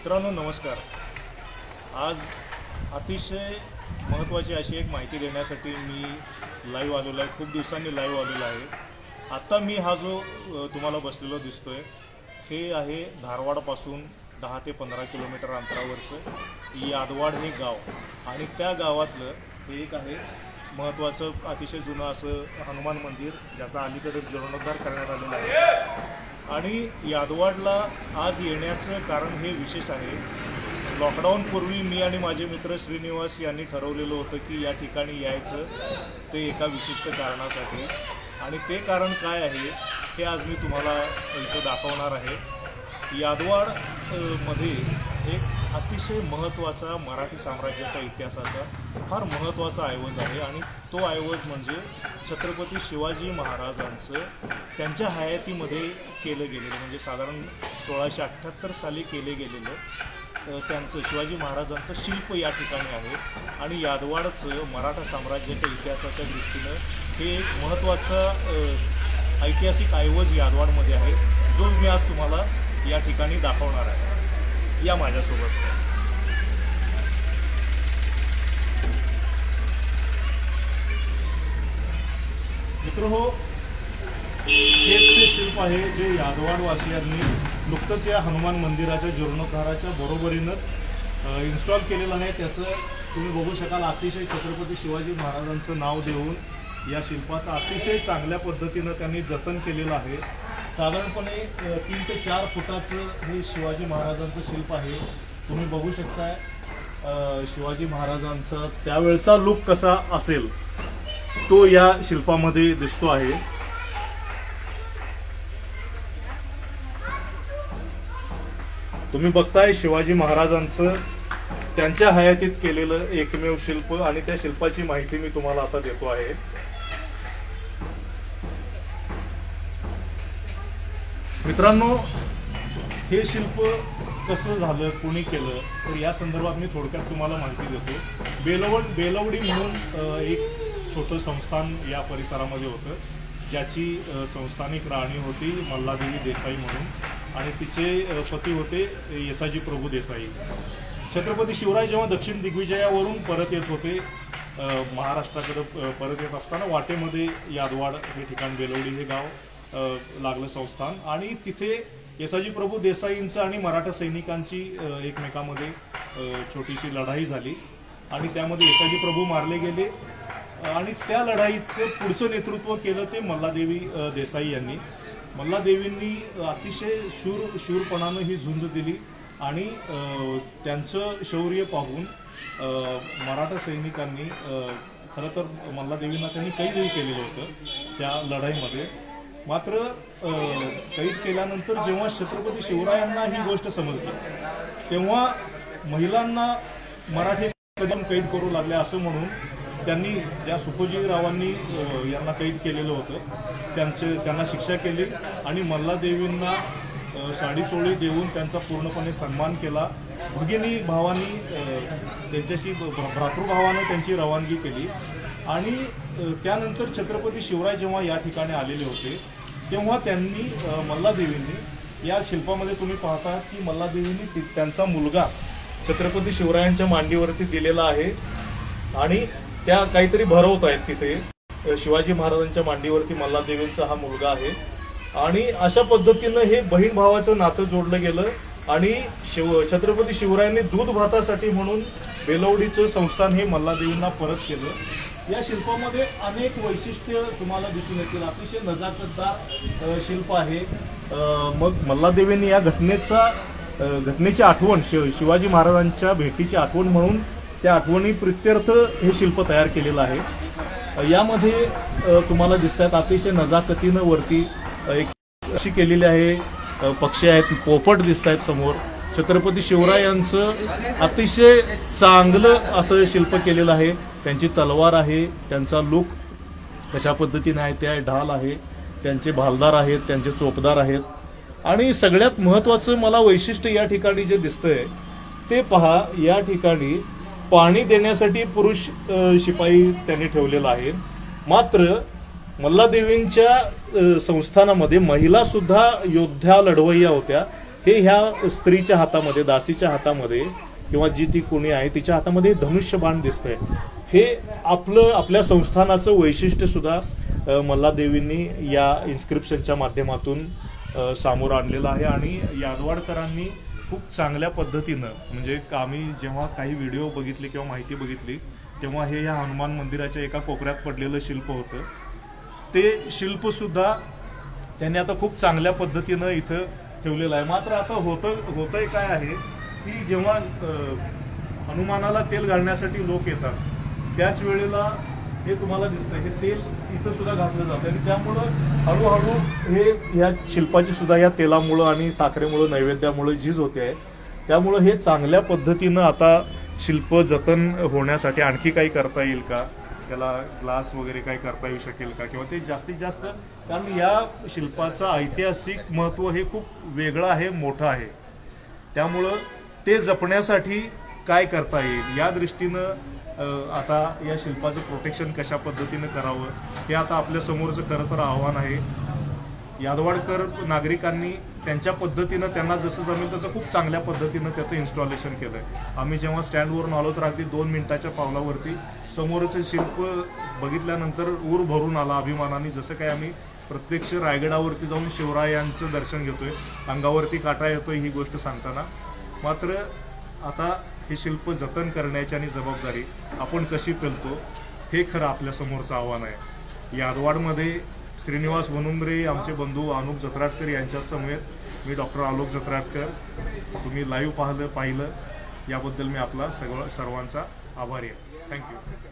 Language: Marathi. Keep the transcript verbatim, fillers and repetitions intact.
मित्रांनो नमस्कार। आज अतिशय महत्त्वाची अशी एक माहिती देण्यासाठी मी लाईव्ह आलेलो आहे। खूप दिवसांनी लाईव्ह आलेलो आहे। आता मी हा जो तुम्हाला बसलेलो दिसतोय हे आहे धारवाडपासून दहा ते पंधरा किलोमीटर अंतरावरचं यादवाड हे गाव आणि त्या गावातलं हे एक आहे महत्त्वाचं अतिशय जुनं असं हनुमान मंदिर ज्याचा अलीकडेच जीर्णोद्धार करण्यात आलेला आहे। आणि यादवाडला आज येण्याचं कारण हे विशेष आहे। लॉकडाऊन पूर्वी मी आणि माझे मित्र श्रीनिवास यांनी ठरवलेलं होतं की या ठिकाणी यायचं ते एका विशिष्ट कारणासाठी आणि ते कारण काय आहे हे आज मी तुम्हाला इथं दाखवणार आहे। यादवाड मध्ये एक अतिशय महत्त्वाचा मराठी साम्राज्याच्या इतिहासाचा फार महत्त्वाचा ऐवज आहे आणि तो ऐवज म्हणजे छत्रपती शिवाजी महाराजांचं त्यांच्या हयातीमध्ये केलं गेलेलं म्हणजे साधारण सोळाशे अठ्ठ्याहत्तर साली केले गेलेलं त्यांचं शिवाजी महाराजांचं शिल्प या ठिकाणी आहे। आणि यादवाडचं मराठा साम्राज्याच्या इतिहासाच्या दृष्टीनं हे एक महत्त्वाचा ऐतिहासिक ऐवज यादवाडमध्ये आहे जो मी आज तुम्हाला या ठिकाणी दाखवणार आहे। या माझ्यासोबत मित्रहो हेच ते शिल्प आहे जे यादवाडवासियांनी नुकतंच या हनुमान मंदिराच्या जीर्णोद्धाराच्या बरोबरीनंच इन्स्टॉल केलेलं आहे। त्याचं तुम्ही बघू शकाल अतिशय छत्रपती शिवाजी महाराजांचं नाव देऊन या शिल्पाचं अतिशय चांगल्या पद्धतीनं त्यांनी जतन केलेलं आहे। साधारणपणे तीन ते चार फुटाचं हे शिवाजी महाराजांचं शिल्प आहे। तुम्ही बघू शकताय शिवाजी महाराजांचा त्यावेळचा लुक कसा असेल तो या शिल्पामध्ये दिसतो आहे। तुम्ही बघताय शिवाजी महाराजांचं त्यांच्या हयातीत केलेलं एकमेव शिल्प आणि त्या शिल्पाची माहिती मी तुम्हाला आता देतो आहे। मित्रांनो हे शिल्प कसं झालं कोणी केलं तर या संदर्भात मी थोडक्यात तुम्हाला माहिती देतो। बेलवड बेलवडी म्हणून एक छोटं संस्थान या परिसरामध्ये होतं ज्याची संस्थानिक राणी होती मल्हादेवी देसाई म्हणून आणि तिचे पती होते येसाजी प्रभू देसाई। छत्रपती शिवराय जेव्हा दक्षिण दिग्विजयावरून परत येत होते महाराष्ट्राकडे परत येत असताना वाटेमध्ये यादवाड हे ठिकाण बेलवडी हे गाव लागलं संस्थान आणि तिथे येसाजी प्रभू देसाईंचं आणि मराठा सैनिकांची एकमेकांमध्ये छोटीशी लढाई झाली आणि त्यामध्ये येसाजी प्रभू मारले गेले आणि त्या लढाईचं पुढचं नेतृत्व केलं ते मल्हादेवी देसाई यांनी। मल्हादेवींनी अतिशय शूर शूरपणानं ही झुंज दिली आणि त्यांचं शौर्य पाहून मराठा सैनिकांनी खरं तर मल्हादेवींना त्यांनी कैदही केलेलं होतं त्या लढाईमध्ये। मात्र कैद केल्यानंतर जेव्हा छत्रपती शिवरायांना ही गोष्ट समजली तेव्हा महिलांना मराठी कदम कैद करू लागले असं म्हणून त्यांनी ज्या सुखोजीरावांनी यांना कैद केलेलं होतं त्यांचे त्यांना शिक्षा केली आणि मल्हादेवींना साडी चोळी देऊन त्यांचा पूर्णपणे सन्मान केला। भगिनी भावांनी त्यांच्याशी भ्रातृभावानं त्यांची रवानगी केली आणि त्यानंतर छत्रपती शिवराय जेव्हा या ठिकाणी आलेले होते तेव्हा त्यांनी मल्हादेवींनी या शिल्पामध्ये तुम्ही पाहता की मल्हादेवींनी त्यांचा मुलगा छत्रपती शिवरायांच्या मांडीवरती दिलेला आहे आणि त्या काहीतरी भरवत आहेत तिथे शिवाजी महाराजांच्या मांडीवरती मल्हादेवींचा हा मुलगा आहे आणि अशा पद्धतीनं हे बहीण भावाचं नातं जोडलं गेलं आणि शिव छत्रपती शिवरायांनी दूध भातासाठी म्हणून बेलवडीचं संस्थान हे मल्हादेवींना परत केलं। या शिल्पामध्ये अनेक वैशिष्ट्य तुम्हाला दिसून येतील। अतिशय नजाकतदार शिल्प आहे। मग मल्हादेवींनी या घटनेचा घटनेची आठवण शिव शिवाजी महाराजांच्या भेटीची आठवण म्हणून त्या आठवणी प्रित्यर्थ हे शिल्प तयार केलेलं आहे। यामध्ये तुम्हाला दिसतात अतिशय नजाकतीनं वरती एक अशी केलेली आहे पक्षी आहेत पोपट दिसत आहेत समोर। छत्रपती शिवरायांचं अतिशय चांगलं असं शिल्प केलेलं आहे। त्यांची तलवार आहे त्यांचा लूक कशा पद्धतीने आहे त्या ढाल आहे त्यांचे भालदार आहेत त्यांचे चोपदार आहेत आणि सगळ्यात महत्त्वाचं मला वैशिष्ट्य या ठिकाणी जे दिसतंय ते पहा या ठिकाणी पाणी देण्यासाठी पुरुष शिपाई त्यांनी ठेवलेला आहे। मात्र मल्हादेवींच्या संस्थानामध्ये महिला सुद्धा योद्ध्या लढवय्या होत्या हे ह्या स्त्रीच्या हातामध्ये, दासीच्या हातामध्ये किंवा जी ती कोणी आहे तिच्या हातामध्ये धनुष्यबाण दिसतंय. हे आपलं आपल्या संस्थानाचं वैशिष्ट्य सुद्धा मल्हादेवींनी या इन्स्क्रिप्शनच्या माध्यमातून समोर आणलेलं आहे. आणि यादवाडकरांनी खूप चांगल्या पद्धतीनं, म्हणजे आम्ही जेव्हा काही व्हिडिओ बघितले किंवा माहिती बघितली तेव्हा हे या हनुमान मंदिराच्या एका कोपऱ्यात पडलेलं शिल्प होतं. ते शिल्पसुद्धा त्यांनी आता खूप चांगल्या पद्धतीनं इथं ठेवलेलं आहे. मात्र आता होतं होतंय काय आहे की जेव्हा हनुमानाला तेल घालण्यासाठी लोक येतात त्याच वेळेला हे तुम्हाला दिसतंय हे तेल इथं सुद्धा घातलं जातं आणि त्यामुळं हळूहळू हे ह्या शिल्पाची सुद्धा या तेलामुळं आणि साखरेमुळं, नैवेद्यामुळं झीज होते आहे. त्यामुळं हे चांगल्या पद्धतीनं आता शिल्प जतन होण्यासाठी आणखी काही करता येईल का, त्याला ग्लास वगैरे काही करता येऊ शकेल का, किंवा ते जास्तीत जास्त, कारण या शिल्पाचं ऐतिहासिक महत्त्व हे खूप वेगळं आहे, मोठं आहे. त्यामुळं ते जपण्यासाठी काय करता येईल या दृष्टीनं आता या शिल्पाचं प्रोटेक्शन कशा पद्धतीनं करावं हे आता आपल्या समोरचं खरं तर आव्हान आहे. यादवाडकर नागरिकांनी त्यांच्या पद्धतीनं त्यांना जसं जमेल तसं खूप चांगल्या पद्धतीनं त्याचं इन्स्टॉलेशन केलं आहे. आम्ही जेव्हा स्टँडवरून आलो तर अगदी दोन मिनिटाच्या पावलावरती समोरचं शिल्प बघितल्यानंतर ऊर भरून आला अभिमानाने, जसं काही आम्ही प्रत्यक्ष रायगडावरती जाऊन शिवरायांचं दर्शन घेतोय, अंगावरती काटा येतोय ही गोष्ट सांगताना. मात्र आता हे शिल्प जतन करण्याची आणि जबाबदारी आपण कशी पेलतो हे खरं आपल्या समोरचं आव्हान आहे. यादवाडमध्ये श्रीनिवास वनुंद्रे, आमचे बंधू अनुप जत्राटकर यांच्या समेत मी डॉक्टर आलोक जत्राटकर, तुम्ही लाईव्ह पाहिलं पाहिलं याबद्दल मी आपला सगळं सर्वांचा आभारी आहे. थँक्यू.